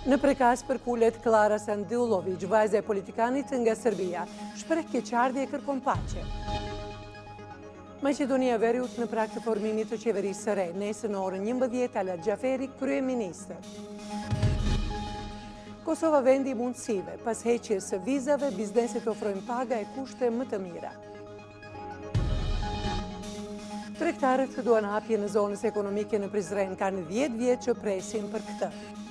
Në prekas përkullet Klara Sandulović, vajza e politikanit nga Serbia, shpreh keqardhje e kërkon paqe. Maqedonia e Veriut në prag të formimit të qeverisë së re, nesër në orën 11 Talat Xhaferi, kryeministër. Kosova vendi i mundësive, pas heqjes së vizave, bizneset ofrojnë paga e kushte më të mira. Tregtarët duan hapje në zonës ekonomike në Prizren, kanë 10 vjet që presin për këtë.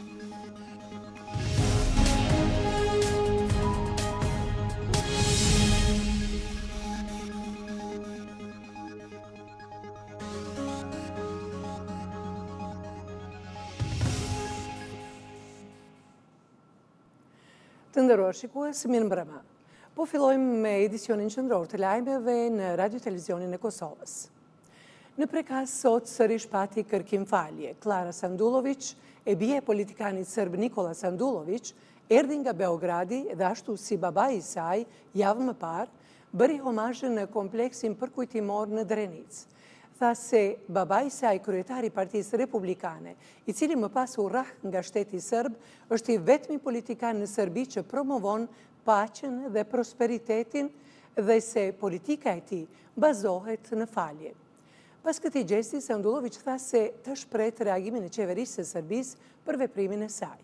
Të nderuar shikues, mirë mbrëma. Po fillojmë me edicionin qendror të lajmeve në Radio Televizionin e Kosovës. Në prekas sot sërish pati kërkim falje. Klara Sandulović, e bie e politikanit serb Nikola Sandulović, erdhi nga Beogradi dhe ashtu si babai i saj, javë më parë, bëri homazh në kompleksin përkujtimor në Drenicë. Tha se babai i saj, kryetari i Partisë Republikane, i cili më pas u rrah nga shteti serb, është i vetmi politikan në Serbi që promovon paqen dhe prosperitetin dhe se politika e tij bazohet në falje. Pas këtij gjesti, Sandulović tha se të shpret reagimin e qeverisë së Serbisë për veprimin e saj.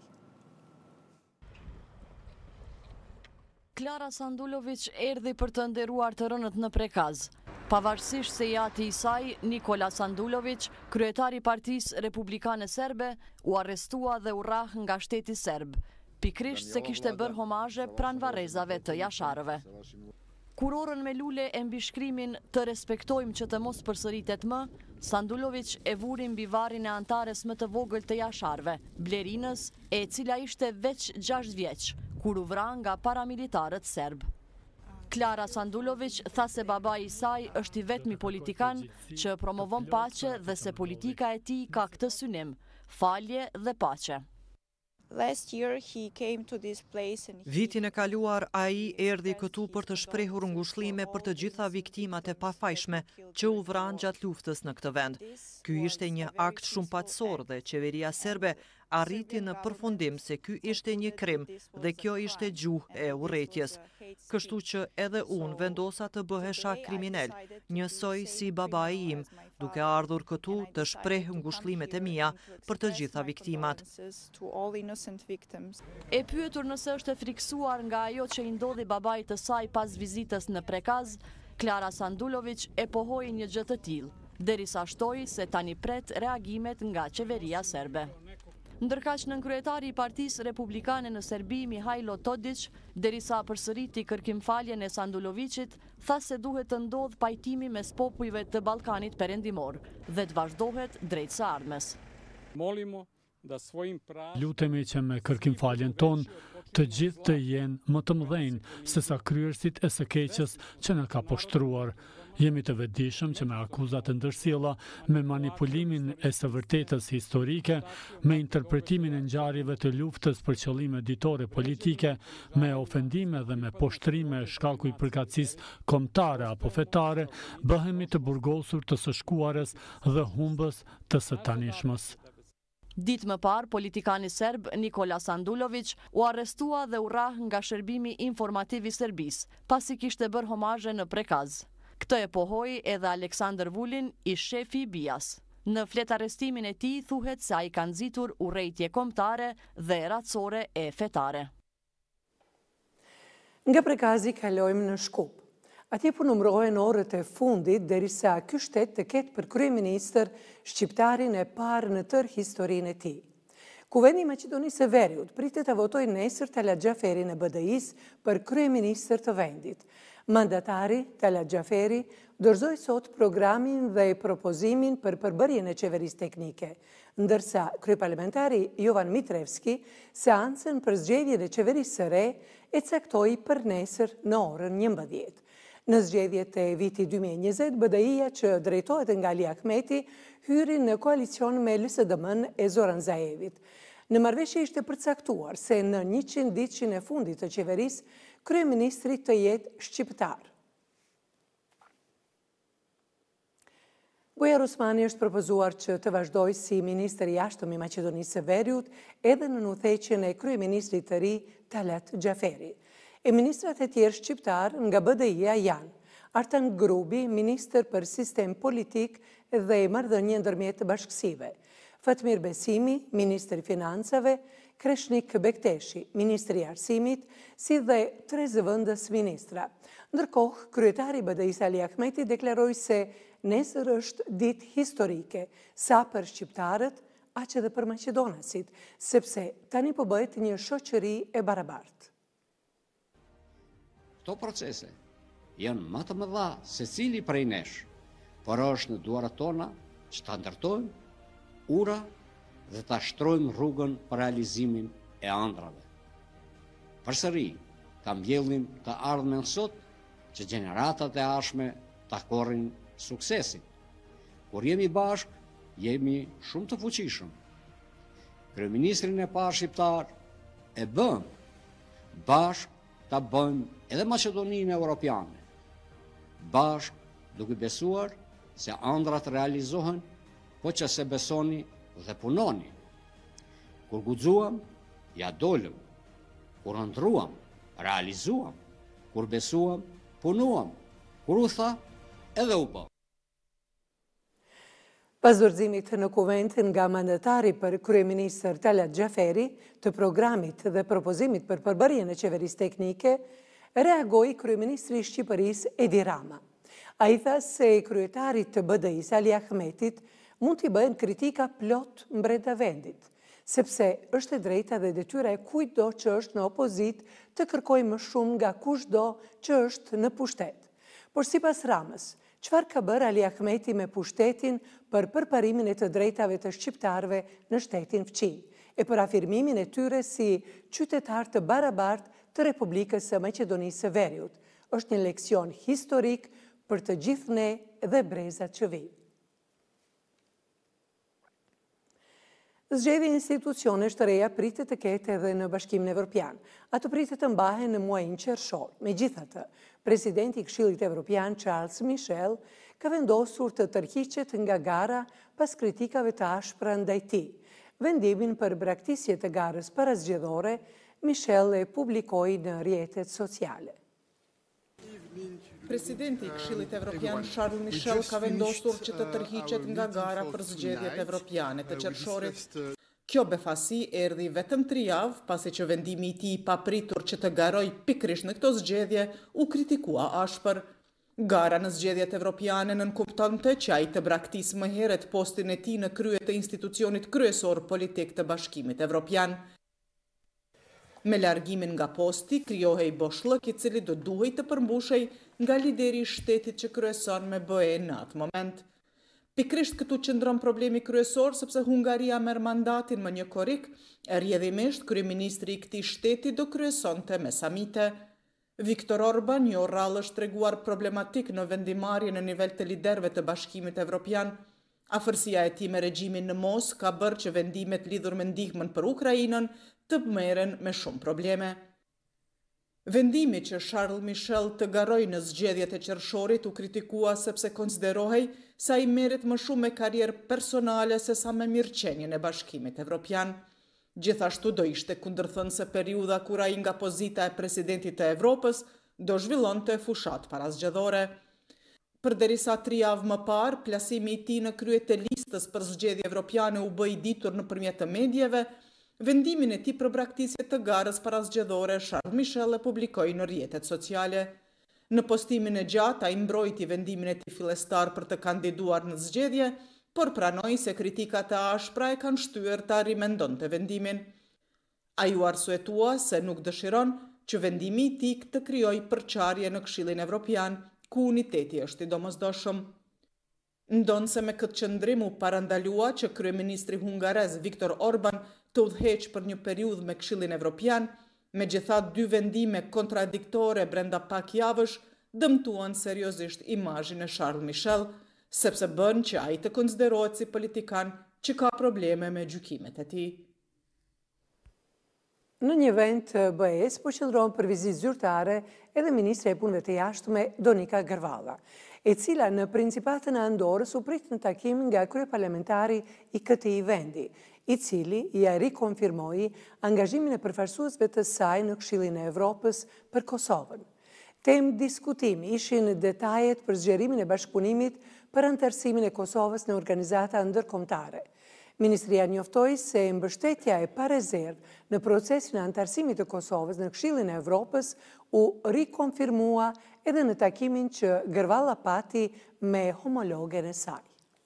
Klara Sandulović erdhi për të nderuar të rënët në prekaz. Pavarësisht se jati i saj, Nikola Sandulović, kryetari i Partisë Republikane Serbe, u arrestua dhe u rrah nga shteti serb, pikrisht se kishte bërë homazhe pranë varrezave të jasharëve. Kur orën me lule e mbi shkrimin "Të respektojmë që të mos përsëritet më", Sandulović e vuri mbi varrin e antares më të vogël të jasharëve, Blerinës, e cila ishte veç 6 vjeç, kur u vra nga paramilitarët serb. Klara Sandulović tha se babai i saj është i vetmi politikan që promovon paqe dhe se politika e tij ka këtë synim, falje dhe paqe. Vitin e kaluar ai erdhi këtu për të shprehur ngushëllime për të gjitha viktimat e pafajshme që u vranë gjatë luftës në këtë vend. Ky ishte një akt shumë paqësor dhe qeveria serbe arriti në përfundim se ky ishte një krim dhe kjo ishte gjuhë e urrëties. Kështu që edhe unë vendosa të bëhesha kriminal, njësoj si babai im, duke ardhur këtu të shpreh ngushëllimet e mia për të gjitha viktimat. E pyetur nëse është e friksuar nga ajo që i ndodhi babait të saj pas vizitës në prekaz, Klara Sandulović e pohoi një gjë të tillë, derisa shtoi se tani pret reagimet nga qeveria serbe. Ndërkaq nënkryetari i Partisë Republikane në Serbi, Mihajlo Todić, derisa përsëriti kërkimfaljen e Sandulovićit, tha se duhet të ndodhë pajtimi mes popujve të Ballkanit Perëndimor dhe të vazhdohet drejt së ardhmes. Lutemi që me kërkimfaljen tonë të gjithë të jenë më të mëdhenj se sa kryerësit e së keqes që na ka poshtruar. Jemi të vetëdijshëm që me akuzat të ndërsjella, me manipulimin e së vërtetës historike, me interpretimin e ngjarjeve të luftës për qëllime ditore politike, me ofendime dhe me poshtrime shkaku i përkatësisë kombëtare apo fetare, bëhemi të burgosur të së shkuarës dhe humbës të së tanishmës. Ditë më parë, politikani serb Nikola Sandulović u arrestua dhe u rrah nga shërbimi informativ i Serbisë, pasi kishte bërë homazhe në prekaz. Këtë e pohoi edhe Aleksandar Vulin, ish shefi i BIA-s. Në fletarestimin e tij thuhet se ai ka nxitur urrejtje kombëtare dhe racore e fetare. Nga prekazi kalojmë në Shkup. Atje po numërohen orët e fundit derisa ky shtet të ketë për kryeministër shqiptarin e parë në tërë historinë e tij. Kuvendi i Maqedonisë së Veriut pritet të votojë nesër Talat Xhaferi në BDI-s për kryeministër të vendit. Mandatari, Talat Xhaferi, dorëzoi sot programin dhe propozimin për përbërjen e qeverisë teknike, ndërsa kryeparlamentari Jovan Mitrevski seancën për zgjedhjen e qeverisë së re e caktoi për nesër në orën 11. Në zgjedhjet e vitit 2020, BDI-ja që drejtohet nga Ali Ahmeti hyri në koalicion me LSDM-n e Zoran Zaevit. Në marrëveshje ishte përcaktuar se në 100 ditëshin e fundit të qeverisë, kryeministri të jetë shqiptar. Bujar Osmani është propozuar që të vazhdoj si ministri i jashtëm i Maqedonisë së Veriut edhe në udhëheqjen e kryeministrit të ri Talat Xhaferi. E ministrat e tjerë shqiptar nga BDI-a janë Artan Grubi, ministër për sistem politik dhe marrëdhënie ndërmjet bashkësive, Fatmir Besimi, ministër i financave, Kreshnik Bekteshi, ministri i arsimit, si dhe 3 zëvendës ministra. Ndërkohë, kryetari i BDI-s Ali Ahmeti deklaroi se nesër është ditë historike, sa për shqiptarët, aq edhe për maqedonasit, sepse tani po bëhet një shoqëri e barabartë. Këto procese janë më të mëdha se cili prej nesh, por është në duarat tona që ta ndërtojmë ura dhe ta shtrojmë rrugën për realizimin e ëndrave. Përsëri, ta mbjellim të ardhmen sot që gjeneratat e ardhshme ta korrin suksesin. Kur jemi bashk, jemi shumë të fuqishëm. Kryeministrin e parë shqiptar e bëm, bashk ta bëjmë edhe Maqedoninë Europiane. Bashk duke besuar se ëndrat realizohen, po që se besoni dhe punoni. Kur guxuam, ja dolëm. Kur ëndruam, realizuam. Kur besuam, punuam. Kur u tha, edhe u bë. Pas dorëzimit në kuvent nga mandatari për kryeministër Talat Xhaferi të programit dhe propozimit për përbërjen e qeverisë teknike, reagoi kryeministri i Shqipërisë Edi Rama. Ai tha se kryetarit të BDI-s Ali Ahmetit mund t'i bëhen kritika plot mbrenda vendit, sepse është e drejta dhe detyra e kujtdo që është në opozit të kërkojë më shumë nga kushdo që është në pushtet. Por sipas Ramës, çfarë ka bërë Ali Ahmeti me pushtetin për përparimin e të drejtave të shqiptarëve në shtetin fqinj e për afirmimin e tyre si qytetar të barabartë të Republikës së Maqedonisë së Veriut. Është një leksion historik për të gjithë ne dhe brezat që vijnë. Zgjedhje institucionesh të reja pritet të ketë edhe në Bashkimin Evropian. Ato pritet të mbahen në muajin qershor. Megjithatë, presidenti i Këshillit Evropian Charles Michel ka vendosur të tërhiqet nga gara pas kritikave të ashpra ndaj tij. Vendimin për braktisje të garës parazgjedhore, Michel e publikoi në rrjetet sociale. Presidenti i Këshillit Evropian Charles Michel ka vendosur që të tërhiqet nga gara për zgjedhjet evropiane të qershorit. Kjo befasi erdhi vetëm 3 javë pasi që vendimi i tij i papritur që të garoj pikërisht në këto zgjedhje u kritikua ashpër. Gara në zgjedhjet evropiane nënkuptonte që ai të braktisë më herët postin e tij në krye të institucionit kryesor politik të Bashkimit Evropian. Me largimin nga posti, krijohej boshllëk i cili do duhej të përmbushej nga lideri i shtetit që kryeson me BE në atë moment. Pikrisht këtu qëndron problemi kryesor sepse Hungaria merr mandatin më një korrik, rrjedhimisht kryeministri i këtij shteti do kryesonte me samite. Viktor Orban, një rrallë është treguar problematik në vendimarrje në nivel të liderëve të Bashkimit Evropian. Afërsia e tij me regjimin në Mos ka bërë që vendimet lidhur me ndihmën për Ukrainën të merren me shumë probleme. Vendimi që Charles Michel të garoj në zgjedhjet e qershorit u kritikua sepse konsiderohej se ai merret më shumë me karrierë personale se sa me mirëqenien e Bashkimit Evropian. Gjithashtu do ishte kundërthënëse periudha kur ai nga pozita e presidentit të Evropës do zhvillonte fushat parazgjedhore. Përderisa 3 javë më parë, plasimi i tij në krye të listës për zgjedhje evropiane u bë i ditur nëpërmjet të medjeve, vendimin e tij për braktisje të garës parazgjedhore Charles Michel e publikoi në rrjetet sociale. Në postimin e gjatë ai mbrojti vendimin e tij fillestar për të kandiduar në zgjedhje, por pranoi se kritikat e ashpra e kanë shtyer ta rimendonte vendimin. Ai u arsuetua se nuk dëshiron që vendimi i tij të krijojë përçarje në Këshillin Evropian, ku uniteti është i domosdoshëm. Ndonse me këtë qëndrim u parandalua që kryeministri hungarez Viktor Orban të udhëheq për një periudhë me Këshillin Evropian, megjithatë 2 vendime kontradiktore brenda pak javësh dëmtuan seriozisht imazhin e Charles Michel, sepse bën që ai të konsiderohet si politikan që ka probleme me gjykimet e tij. Në një event BE-s po qëndron për vizitë zyrtare edhe Ministre e Punëve të Jashtme Donika Gërvalla, e cila në Principatën e Andorrës u prit në takim nga kryeparlamentari i këtij vendi, i cili ja rikonfirmoi angazhimin e përfaqësuesve të saj në Këshillin e Evropës për Kosovën. Temë diskutimi ishin detajet për zgjerimin e bashkëpunimit për anëtarësimin e Kosovës në organizata ndërkombëtare. Ministria njoftoi se mbështetja e parezervë në procesin e anëtarësimit të Kosovës në Këshillin e Evropës u rikonfirmua edhe në takimin që Gërvalla pati me homologen e saj.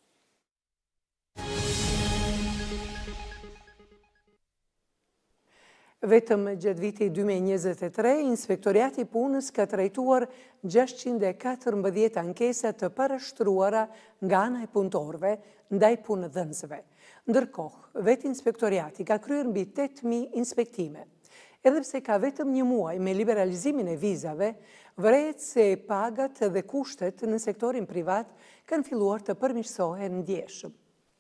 Vetëm gjatë vitit 2023, Inspektoriati i Punës ka trajtuar 614 ankesa të parashtruara nga ana e punëtorëve ndaj punëdhënësve. Ndërkohë, vetë Inspektoriati ka kryer mbi 8.000 inspektime. Edhe pse ka vetëm një muaj me liberalizimin e vizave, vërehet se pagat dhe kushtet në sektorin privat kanë filluar të përmirësohen ndjeshëm.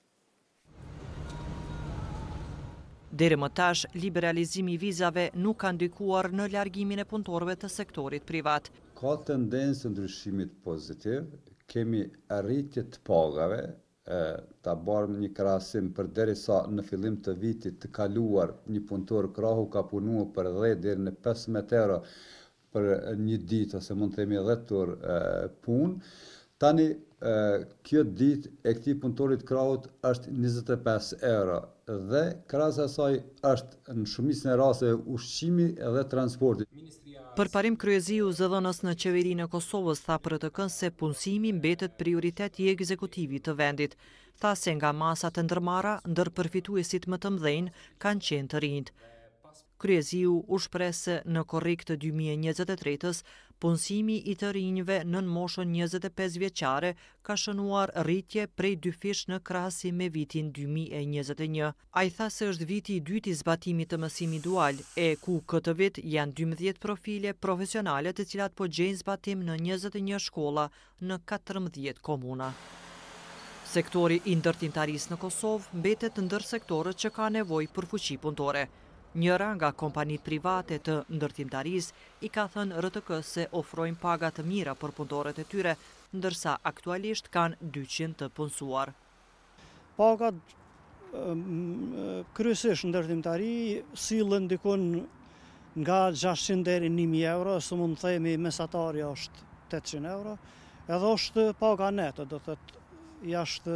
Deri më tash, liberalizimi i vizave nuk ka ndikuar në largimin e punëtorëve të sektorit privat. Ka tendencë ndryshimit pozitiv, kemi arritje të pagave, ta barëm një krahasim përderisa në fillim të vitit të kaluar një punëtor krahu ka punuar për 10 deri në 15 euro për një ditë ose mund të themi 10 orë punë. Tani kjo ditë e këtij punëtorit krahut është 25 euro dhe krahas asaj është në shumicën e rasteve ushqimi dhe transporti. Përparim Kryeziu zëdhënës në Qeverinë e Kosovës tha për të kënë se punësimi mbetet prioritet i ekzekutivit të vendit. Tha se nga masat e ndërmarra, ndërpërfituesit më të mëdhenj kanë qenë të rinjt. Kryeziu u shpreh se në korrik të 2023-s, punësimi i të rinjve nën moshën 25 vjeçare ka shënuar rritje prej 2 fish në krahasim me vitin 2021. Ai tha se është viti i dytë i zbatimit të mësimit dual, e ku këtë vit janë 12 profile profesionale të cilat po gjejnë zbatim në 21 shkolla në 14 komuna. Sektori i ndërtimtarisë në Kosovë mbetet ndër sektorët që ka nevojë për fuqi punëtore. Njëra nga kompanit private të ndërtimtarisë i ka thënë RTK-s se ofrojnë paga të mira për punëtorët e tyre, ndërsa aktualisht kanë 200 të punësuar. Pagat kryesisht ndërtimtari sillen dikon nga 600 deri në 1000 euro, së mund të themi mesatari është 800 euro, edhe është paga neto, do thotë jashtë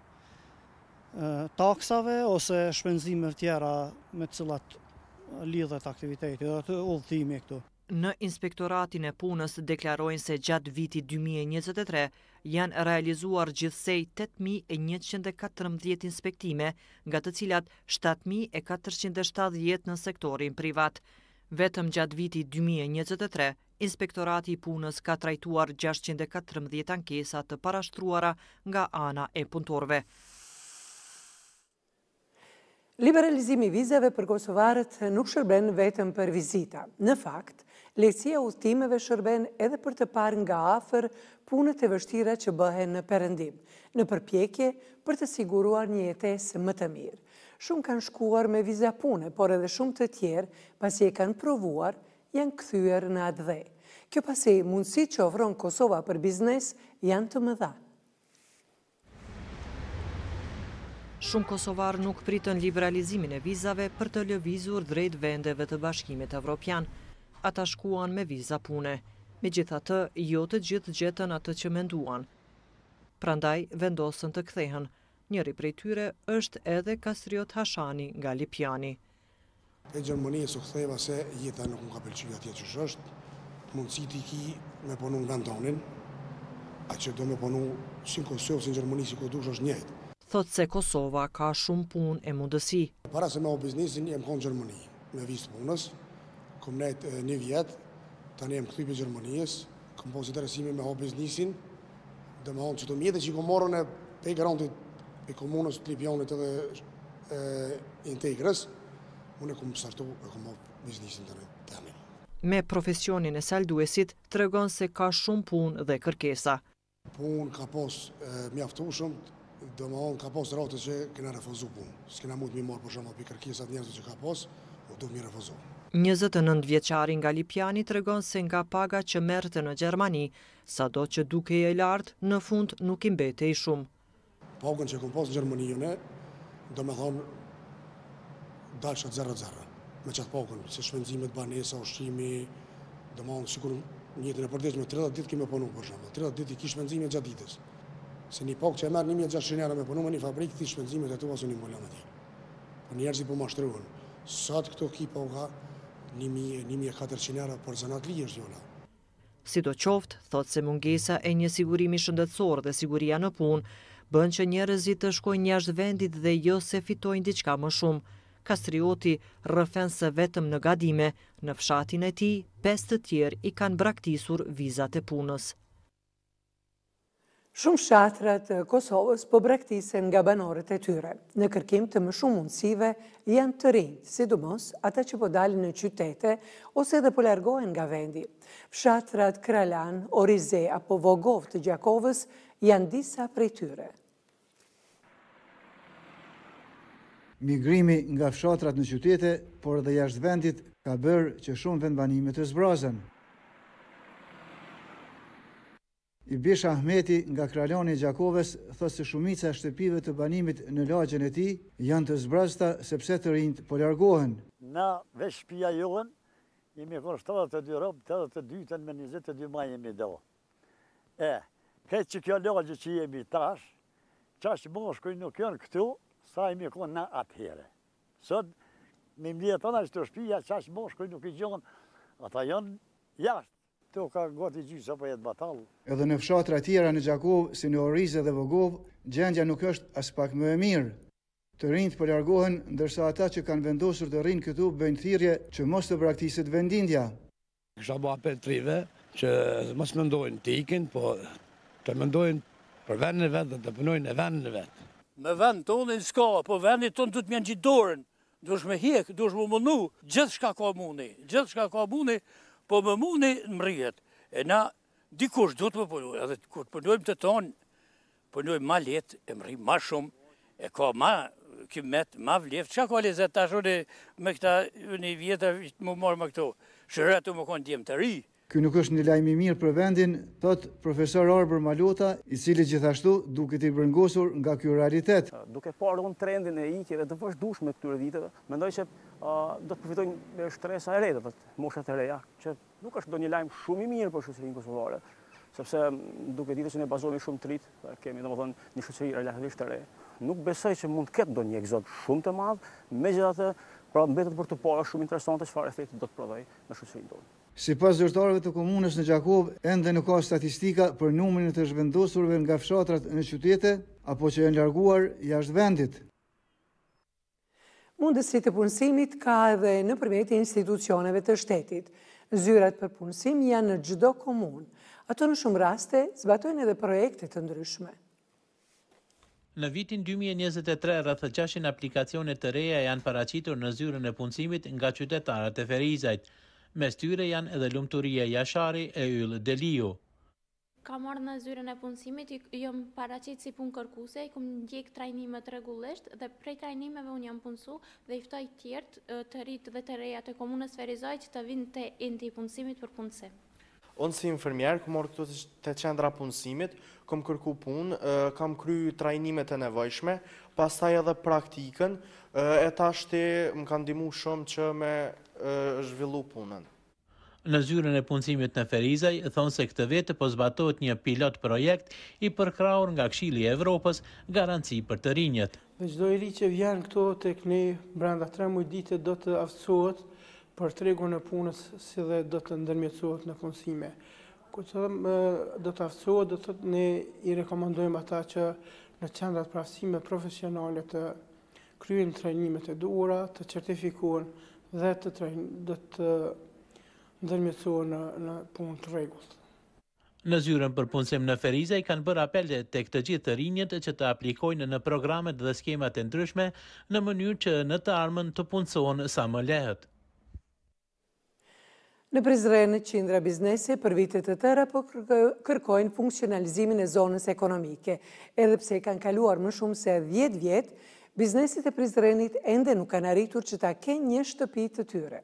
taksave ose shpenzime tjera me të cilat lidhet aktiviteti dhe të udhëtimi këtu. Në Inspektoratin e Punës deklarojnë se gjatë vitit 2023 janë realizuar gjithsej 8.114 inspektime, nga të cilat 7.470 në sektorin privat. Vetëm gjatë vitit 2023, Inspektorati i Punës ka trajtuar 614 ankesa të parashtruara nga ana e punëtorëve. Liberalizimi i vizave për kosovarët nuk shërben vetëm për vizita. Në fakt, lehtësia udhëtimeve shërben edhe për të parë nga afër punët e vështira që bëhen në perëndim, në përpjekje për të siguruar një jetesë më të mirë. Shumë kanë shkuar me viza pune, por edhe shumë të tjerë, pasi e kanë provuar, janë kthyer në atë dhe. Kjo pasi mundësitë që ofron Kosova për biznes janë të mëdha. Shumë kosovarë nuk pritën liberalizimin e vizave për të lëvizur drejt vendeve të Bashkimit Evropian. Ata shkuan me viza pune. Megjithatë, jo të gjithë gjetën atë që menduan. Prandaj vendosën të kthehen. Njëri prej tyre është edhe Kastriot Hashani nga Lipjani. E Gjermanisë u ktheva se jeta nuk më ka pëlqyer atje që është. Mundësit i ki me punu në vendonin, a që do me punu si në Kosovë, si në Gjermani, si ku dush është njëjtë. Thot se Kosova ka shumë punë e mundësi. Para se me o biznesin, jem konë Gjermani, me vizë punës, kom nejtë 1 vjetë, tani jem këthy për Gjermanijës, kom posë interesimi me o biznesin, dhe me honë që të mjetë që i kom morën e pe garantit e komunës të Lipjanit edhe Integrës, unë e kom sartu e kom o biznesin të në temin. Me profesionin e salduesit, tregon se ka shumë punë dhe kërkesa. Punë ka posë mjaftushëm, ka pas rate që kena refuzu punë. S'kena mund mi marë për shumë për kërkesat njerëzve që ka pas, do mi refuzu. 29 vjeçari nga Lipjani tregon se nga paga që merrte në Gjermani, sado që dukej e lartë, në fund nuk i mbetej shumë. Pagën që kom pas në Gjermani ne, do me thonë dalësha 0-0. Me qatë pagën, se shpenzimet, banesa, ushqimi, do me thonë sikur njëtën e përdeshme, 30 ditë kime punu për shumë. 30 ditë i ki shpenzime gjatë ditës. Se një pagë që e merë 1600 euro me punu me një fabrikë, ti shpenzimet e tu asu një mbëllon e ti. Për njerëzi po mashtruhen. Sot këto ki paga 1400 euro për zanat li është jola. Sidoqoftë, thot se mungesa e një sigurimi shëndetësor dhe siguria në punë bën që njerëzit të shkojnë jashtë vendit dhe jo se fitojnë diçka më shumë. Kastrioti rrëfen se vetëm në Gadime, në fshatin e tij, 5 të tjerë i kanë braktisur vizat e punës. Shumë fshatrat të Kosovës po braktisen nga banorët e tyre. Në kërkim të më shumë mundësive janë të rinj, sidomos ata që po dalin në qytete ose dhe po largohen nga vendi. Fshatrat Kralan, Orize apo Vogov të Gjakovës janë disa prej tyre. Migrimi nga fshatrat në qytete, por edhe jashtë vendit, ka bërë që shumë vendbanime të zbrazen. Ibish Ahmeti nga Kralani i Gjakovës thotë se shumica e shtëpive të banimit në lagjen e tij janë të zbrazta sepse të rinjt po largohen. Na veç shtëpia jonë jemi kon 72 rob, 82-ën me 22 maj jemi do. Këtë që kjo lagje që jemi tash, qash moshkuj nuk janë këtu, sa jemi kon na atëhere. Sot me mbjetona që të shtëpia qash moshkuj nuk i gjonë, ata janë jashtë. To ka gati gjysë apo jetë batalë. Edhe në fshatra tjera në Gjakovë, si në Orize dhe Vogov, gjendja nuk është as pak më e mirë. Të rinjt po largohen, ndërsa ata që kanë vendosur të rinë këtu bëjnë thirrje që mos të braktiset vendindja. Kisha bo apel trive që mos mendojnë të ikin, po të mendojnë për vendin e vetë dhe të punojnë e vendin e vetë. Me vend tonë në s'ka, po vendit tonë du të mjanë gjitë dorën, dush me hjek, dush me mënu, gjithë shka ka muni, po më muni më rrihet. E na, dikush du të më punu, edhe kur të punojmë të tonë, punojmë ma letë, e më rri ma shumë, e ka ma kimet, ma vlefë. Qa ka lezet ta shone me këta një vjetë më marë me këto, shërëtu më konë djemë të ri. Ky nuk është një lajm i mirë për vendin, thot profesor Arbër Malota, i cili gjithashtu duket i brëngosur nga ky realitet. Duke parë unë trendin e ikjeve të vazhdueshme këtyre viteve, mendoj që do të përfitojnë me shtresa e re, moshat e reja, që nuk është ndonjë lajm shumë i mirë për shoqërinë kosovare, sepse duke ditë që ne bazohemi shumë të rit, kemi domethënë një shoqëri relativisht të re. Nuk besoj që mund të ketë ndonjë egzod shumë të madh, megjithatë, pra mbetet për të parë shumë interesante çfarë efekti do të prodhojë në shoqërinë tonë. Sipas zyrtarëve të komunës në Gjakovë, ende nuk ka statistika për numrin e të zhvendosurve nga fshatrat në qytete apo që janë larguar jashtë vendit. Mundësi të punësimit ka edhe nëpërmjet institucioneve të shtetit. Zyrat për punësim janë në çdo komunë. Ato në shumë raste zbatojnë edhe projekte të ndryshme. Në vitin 2023, rreth 600 aplikacione të reja janë paraqitur në zyrën e punësimit nga qytetarët e Ferizajt. Mes tyre janë edhe Lumturia Jashari e Yll Deliu. Kam marrë në zyrën e punësimit, jam paraqit si punë kërkuese, kam ndjek trajnimet rregullisht dhe prej trajnimeve unë jam punësu dhe i ftoj tjerë të rit dhe të reja të komunës Ferizaj që të vinë te enti i punësimit për punësim. Unë si infermier, kam marrë këtu të qendra punësimit, kam kërku punë, kam kry trajnimet e nevojshme, pastaj edhe praktikën, e tashti më kanë ndihmu shumë që me zhvillu punën. Në zyrën e punësimit në Ferizaj, thonë se këtë vete po zbatohet një pilot projekt i përkrahur nga Këshilli i Evropës, garanci për të rinjët. Çdo i ri që vjen këto tek ne brenda 3 muaj ditë do të aftësohet për tregun e punës si dhe do të ndërmjetësohet në punësime. Kur do të aftësohet, do të ne i rekomandojmë ata që në qendrat për aftësime profesionale të kryejnë trajnimet e duhura, të certifikohen dhe të ndërmjetësohen në punë të rregullt. Në zyrën për punësim në Ferizaj kanë bërë apele tek të gjithë të rinjët që të aplikojnë në programet dhe skemat e ndryshme në mënyrë që në të ardhmen të punësohen sa më lehtë. Në Prizren, qindra biznese për vitet të tëra po kërkojnë funksionalizimin e zonës ekonomike. Edhe pse kanë kaluar më shumë se 10 vjet, biznesit e Prizrenit ende nuk kanë arritur që ta kenë një shtëpi të tyre.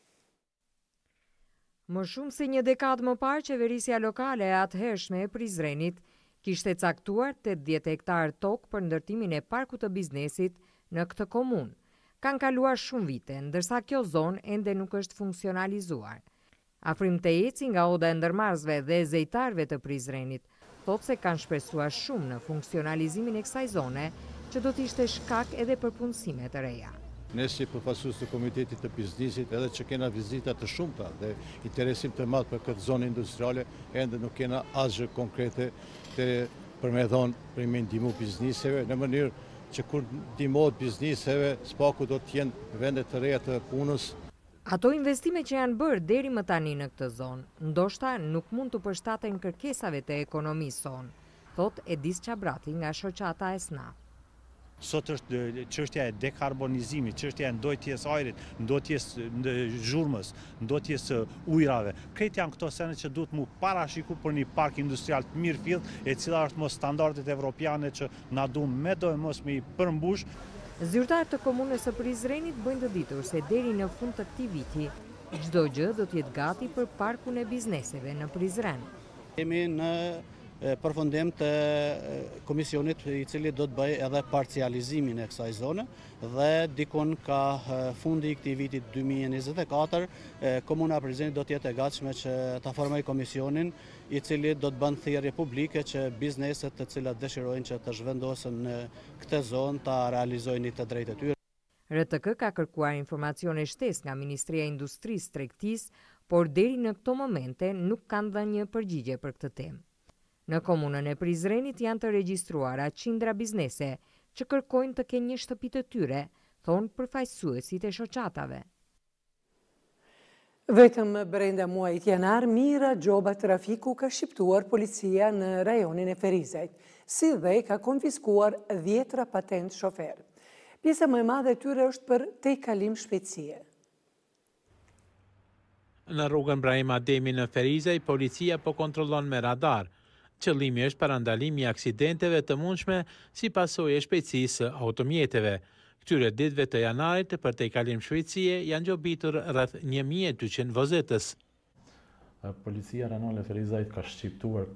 Më shumë se një dekadë më parë, qeverisja lokale e atëhershme e Prizrenit kishte caktuar 80 hektar tokë për ndërtimin e parkut të biznesit në këtë komunë. Kanë kaluar shumë vite, ndërsa kjo zonë ende nuk është funksionalizuar. Afrim Tejeci nga Oda e Ndërmarrësve dhe zejtarëve të Prizrenit thotë se kanë shpresuar shumë në funksionalizimin e kësaj zone, që do të ishte shkak edhe për punësime të reja. Ne si përfaqësues të Komitetit të Biznesit, edhe që kena vizita të shumta dhe interesim të madh për këtë zonë industriale, ende nuk kena asgjë konkrete për me dhonë për me ndihmu bizniseve në mënyrë që kur ndihmohet bizniseve, spaku do të jenë vende të reja të punës. Ato investime që janë bërë deri më tani në këtë zonë, ndoshta nuk mund të përshtaten kërkesave të ekonomisë sonë, thot Edis Qabrati nga shoqata e SNAP. Sot është çështja e dekarbonizimit, çështja e ndojtjes ajrit, ndojtjes zhurmës, ndojtjes ujrave. Këto janë këto sene që duhet mu parashiku për një park industrial të mirë fill, e cila është mos standardet evropiane që na duan me do e mos me i përmbush. Zyrtarët të komunës së Prizrenit bëjnë të ditur se deri në fund të këtij viti, çdo gjë do të jetë gati për parkun e bizneseve në Prizren. Jemi në përfundim të komisionit i cili do të bëj edhe parcializimin e kësaj zone dhe dikun ka fundi i këtij viti 2024 komuna e Prizrenit do të jetë e gatshme që ta formojë komisionin i cili do të bën thirrje publike që bizneset të cilat dëshirojnë që të zhvendosen në këtë zonë ta realizojnë të drejtë e tyre. RTK ka kërkuar informacione shtesë nga Ministria e Industrisë, Tregtisë, por deri në këto momente nuk kanë dhënë një përgjigje për këtë temë. Në komunën e Prizrenit janë të regjistruara qindra biznese që kërkojnë të kenë një shtëpi të tyre, thonë përfaqësuesit e shoqatave. Vetëm brenda muajit janar, mira gjoba trafiku ka shqiptuar policia në rajonin e Ferizajt, si dhe ka konfiskuar 10 patent shofer. Pjesa më e madhe e tyre është për tejkalim shpejtësie. Në rrugën Brahim Ademi në Ferizaj, policia po kontrollon me radar. Qëllimi është parandalimi i aksidenteve të mundshme si pasojë e shpejtësisë së automjeteve. Këtyre ditëve të janarit për tejkalim shpejtësie janë gjobitur rreth 1200 vozetës. Policia ranore e Ferizajt ka shqiptuar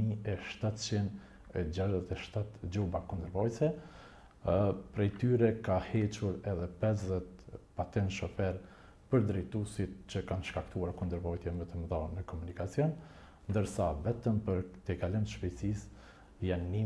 4767 gjuba kundërvojtëse. Prej tyre ka hequr edhe 50 patent shofer për drejtuesit që kanë shkaktuar kundërvojtje më të mëdha në komunikacion, ndërsa vetëm për tejkalim të shpejtësisë janë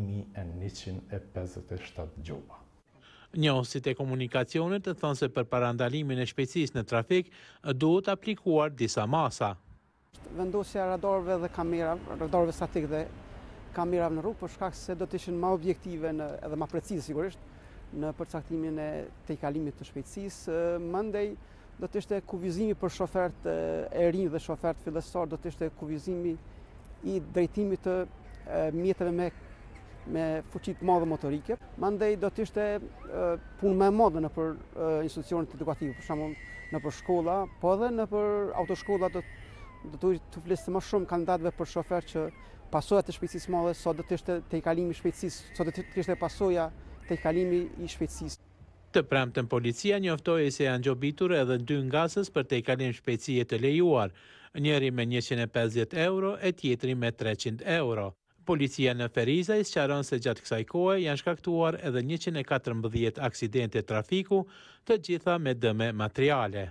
1157 gjuba. Njohësit e komunikacionit thonë se për parandalimin e shpejtësisë në trafik duhet aplikuar disa masa. Vendosja radarëve dhe radarëve statik dhe kamerave në rrugë për shkak se do të ishin më objektive edhe më precize sigurisht në përcaktimin e tejkalimit të shpejtësisë. Mandej do të ishte kufizimi për shofert e rinj dhe shofert fillestar, do të ishte kufizimi i drejtimit të mjeteve me fuqi të madhe motorike. Mandej do të ishte punë më e madhe nëpër institucionet edukative, për shembull nëpër shkolla, po edhe nëpër autoshkolla do të flisë më shumë kandidatëve për shofer që pasojat e shpejtësisë madhe, sot do të ishte tejkalimi i shpejtësisë, sot do të ishte pasoja tejkalimi i shpejtësisë. Të premten policia njoftoi se janë gjobitur edhe 2 ngasës për tejkalim shpejtësie të lejuar, njëri me 150 euro e tjetri me 300 euro. Policia në Ferizaj sqaron se gjatë kësaj kohe janë shkaktuar edhe 114 aksidente trafiku, të gjitha me dëme materiale.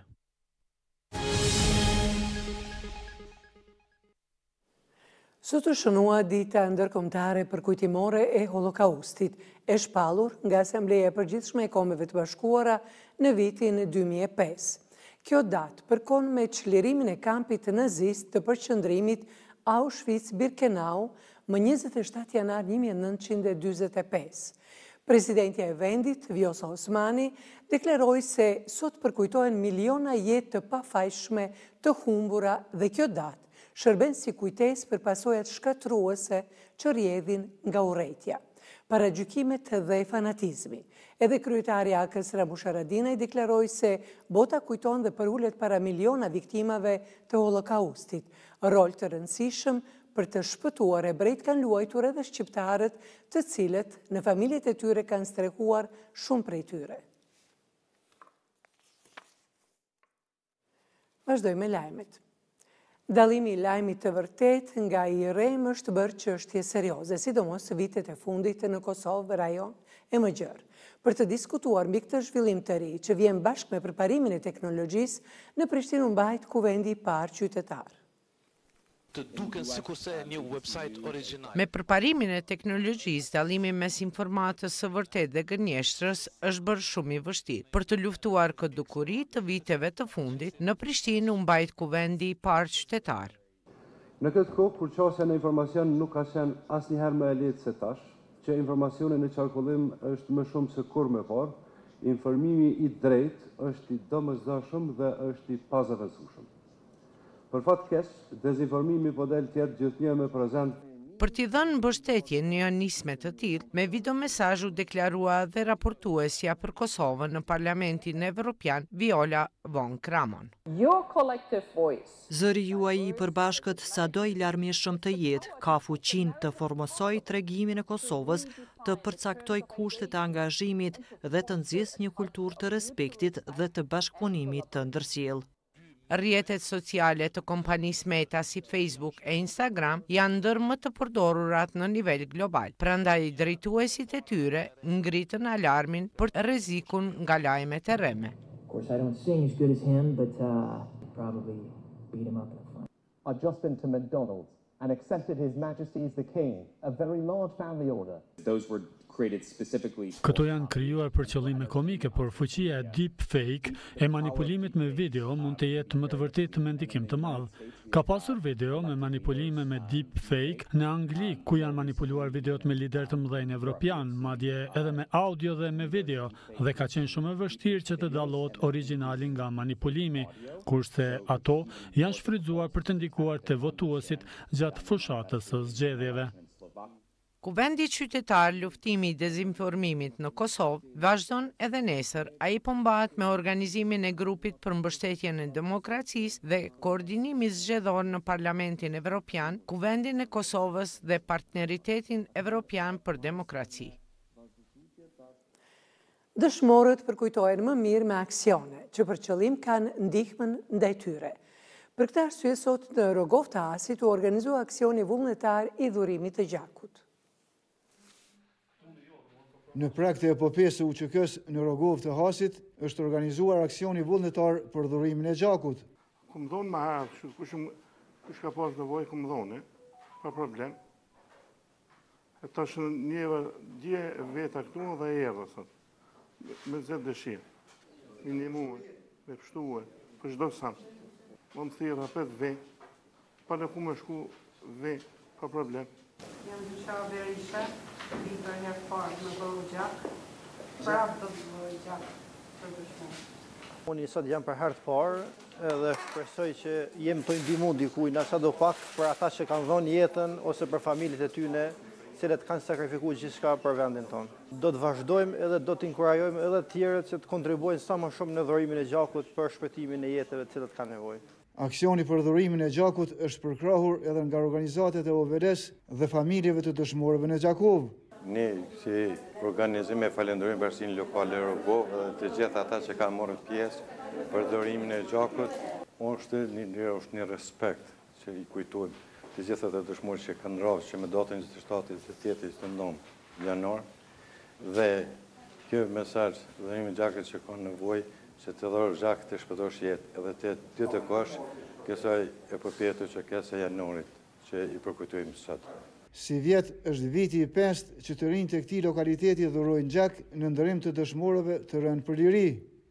Sot u shënua dita ndërkombëtare përkujtimore e Holokaustit, e shpallur nga Asambleja e Përgjithshme e Kombeve të Bashkuara në vitin 2005. Kjo datë përkon me çlirimin e kampit nazist të përqendrimit Auschwitz-Birkenau më 27 janar 1945. Presidentja e vendit, Vjosa Osmani, deklaroi se sot përkujtohen miliona jetë të pafajshme të humbura dhe kjo datë shërben si kujtesë për pasojat shkatruese që rrjedhin nga urrejtja. paragjykimet dhe fanatizmi. Edhe kryetari Akës Ramush Haradinaj deklaroi se bota kujton dhe përullet para miliona viktimave të Holokaustit, rol të rëndësishëm për të shpëtuar ebrejt kanë luajtur edhe shqiptarët, të cilët në familjet e tyre kanë strehuar shumë prej tyre. Vazhdoj me lajmet. Dallimi i lajmit të vërtet nga i rem është bërë çështje serioze, sidomos vitet e fundit në Kosovë, rajon e Mëgjer. Për të diskutuar mbi këtë zhvillim të ri që vjen bashkë me përparimin e teknologjisë, në Prishtinë u mbajt kuvendi i parë qytetar. Të duken sikurse një website origjinal. Me përparimin e teknologjisë, dallimi mes informatës së vërtetë dhe gënjeshtrës është bërë shumë i vështirë. Për të luftuar këtë dukuri të viteve të fundit, në Prishtinë u mbajt kuvendi i parë qytetar. Në këtë kohë, kur qasja në informacion nuk ka qenë asnjëherë më e lehtë se tash, që informacioni në qarkullim është më shumë se kur më parë, informimi i drejtë është i domosdoshëm dhe është i pazaventshëm. Për fat keq, dezinformimi po del tjetër gjithnjë me prezant. Për t'i dhënë mbështetje një nisme të tillë, me videomesazh u deklarua dhe raportuesja për Kosovën në Parlamentin Evropian, Viola von Kramon. Zëri juaj i përbashkët sado i larmishëm të jetë, ka fuqinë të formosoj tregimin e Kosovës, të përcaktoj kushtet e angazhimit dhe të nxjisë një kulturë të respektit dhe të bashkëpunimit të ndërsjellë. Rrjetet sociale të kompanisë Meta si Facebook e Instagram janë ndër më të përdorurat në nivel global. Prandaj drejtuesit e tyre ngritën alarmin për rrezikun nga lajmet e rreme. I've just been to McDonald's and accepted His Majesty as the King, a very large family order. Those were created specifically. Këto janë krijuar për qëllime komike, por fuqia e deepfake e manipulimit me video mund të jetë më të vërtetë me ndikim të madh. Ka pasur video me manipulime me deepfake në Angli, ku janë manipuluar videot me lider të mëdhenj evropian, madje edhe me audio dhe me video, dhe ka qenë shumë e vështirë që të dallohet origjinali nga manipulimi, kurse ato janë shfrytzuar për të ndikuar te votuesit gjatë fushatës së zgjedhjeve. Kuvendi qytetar luftimi i dezinformimit në Kosovë vazhdon edhe nesër. Ai po mbahet me organizimin e grupit për mbështetjen e demokracisë dhe koordinimi zgjedhor në Parlamentin Evropian, Kuvendin e Kosovës dhe Partneritetin Evropian për Demokraci. Dëshmorët përkujtohen më mirë me aksione, që për qëllim kanë ndihmën ndaj tyre. Për këtë arsye sot në Rogov të Asit u organizua aksioni vullnetar i dhurimit të gjakut. Në prag të epopesë së UÇK-s në Rogov të Hasit është organizuar aksioni vullnetar për dhurimin e gjakut. Ku më thonë më herë, kush ka pas nevojë, ku më thonë, pa problem. E tash njëve dje veta këtu dhe erdha sot. Me zet dëshirë. Minimume, me pështuë, për çdo sa. Më thirrë apet ve, pa në ku më shku ve, pa problem. Jam Gjushava Berisha, vita një parë në bëhu gjak, prapë do të bëhu gjak për dëshmorë. Unë sot jam për herë të parë edhe shpresoj që jem të ndihmu dikujt sa do pak për ata që kanë dhënë jetën ose për familjet e tyre, cilët kanë sakrifikuar gjithçka për vendin tonë. Do të vazhdojmë edhe do të inkurajojmë edhe të tjerët që të kontribuojnë sa më shumë në dhurimin e gjakut për shpëtimin e jetëve të cilët kanë nevojë. Aksioni për dhurimin e gjakut është përkrahur edhe nga organizatet e OVD-s dhe familjeve të dëshmorëve në Gjakov. Ne si organizim e falenderojmë Bashkinë Lokale e Rogov dhe të gjithë ata që kanë marrë pjesë për dhurimin e gjakut. Është një respekt që i kujtojmë të gjithë ata dëshmorë që kanë rrahur që me datën 27-29 janar dhe kjo mesazh dhurimi i gjakut që kanë nevojë që të dhuroj gjak të shpëtosh jetë edhe të të kosh kësaj epopeje që kësaj janorit që i përkujtojmë sot. Si vjet është viti i 5 që të rinjtë e këtij lokaliteti dhurojnë gjak në ndërim të dëshmorëve të rënë për liri.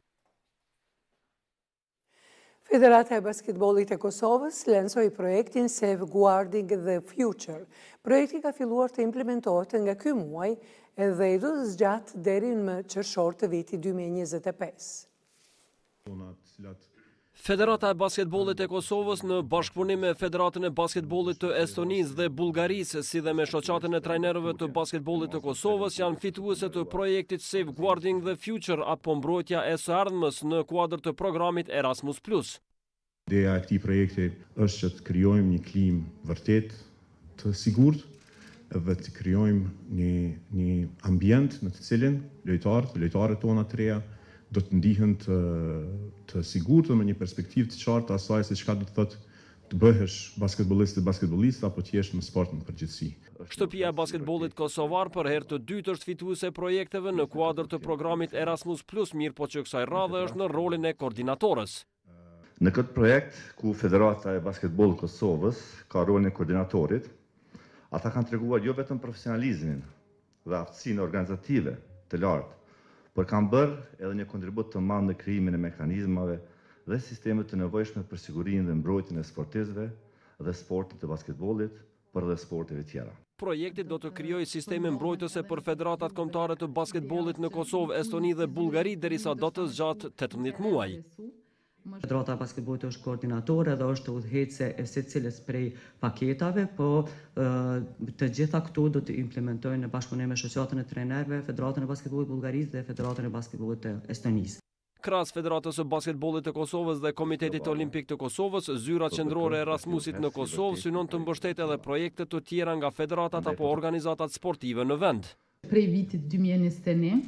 Federata e Basketbollit e Kosovës lansoi projektin Safeguarding the Future. Projekti ka filluar të implementohet nga ky muaj dhe i do të zgjatë deri në qershor të vitit 2025. Të cilat Federata e Basketbollit e Kosovës në bashkëpunim me Federatën e Basketbollit të Estonisë dhe Bullgarisë, si dhe me shoqatën e trajnerëve të basketbollit të Kosovës, janë fituese të projektit Safeguarding the Future apo mbrojtja e së ardhmës në kuadër të programit Erasmus+. Ideja e këtij projekti është që të krijojmë një klimë vërtet të sigurt dhe të krijojmë një ambient në të cilin lojtarët tona të reja do të ndihen të sigurt dhe me një perspektivë të qartë asaj se çka do të thotë të bëhesh basketbollist apo të jesh në sportin në përgjithësi. Shtëpia e basketbollit kosovar për herë të dytë është fituese e projekteve në kuadër të programit Erasmus+, mirë po që kësaj radhe është në rolin e koordinatorës. Në këtë projekt ku Federata e Basketbollit Kosovës ka rolin e koordinatorit, ata kanë treguar jo vetëm profesionalizmin dhe aftësinë organizative të lartë, por kanë bërë edhe një kontribut të madh në krijimin e mekanizmave dhe sisteme të nevojshme për sigurinë dhe mbrojtjen e sportistëve dhe sportit të basketbollit, por dhe sporteve tjera. Projekti do të krijojë sisteme mbrojtëse për federatat kombëtare të basketbollit në Kosovë, Estoni dhe Bullgari derisa do të zgjatë 18 muaj. Federata e Basketbollit është koordinatore dhe është udhëheqëse e secilës prej paketave, po të gjitha këto do të implementojnë në bashkëpunim me shoqatën e trajnerëve, Federatën e Basketbollit të Bullgarisë dhe Federatën e Basketbollit të Estonisë. Krahas Federatës së Basketbollit të Kosovës dhe Komitetit Olimpik të Kosovës, zyra qendrore e Erasmusit në Kosovë synon të mbështetë edhe projekte të tjera nga federatat apo organizatat sportive në vend. Prej vitit 2021,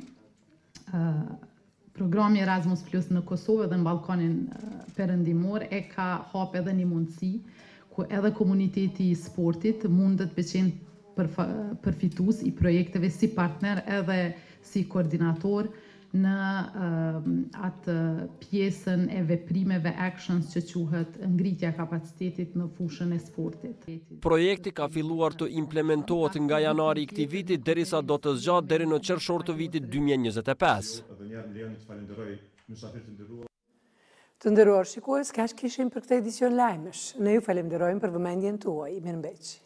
programi Erasmus Plus në Kosovë dhe në Ballkanin Perëndimor e ka hap edhe një mundësi ku edhe komuniteti i sportit mundet të qenë përfitues i projekteve si partner edhe si koordinator në atë pjesën e veprimeve actions që quhet ngritja e kapacitetit në fushën e sportit. Projekti ka filluar të implementohet nga janari i këtij viti derisa do të zgjatë deri në qershor të vitit 2025. Të nderuar shikues, kaq kishim për këtë edicion lajmesh. Ne ju falenderojmë për vëmendjen tuaj. Mirëmbëjtje.